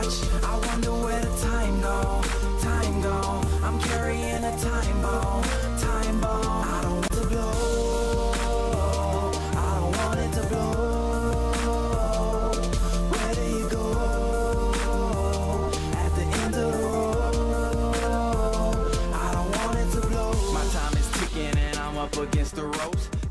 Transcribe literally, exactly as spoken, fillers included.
watch, I wonder where the time go, time go. I'm carrying a time bomb, time bomb. I don't want to blow, I don't want it to blow. Where do you go at the end of the road? I don't want it to blow. My time is ticking and I'm up against the ropes.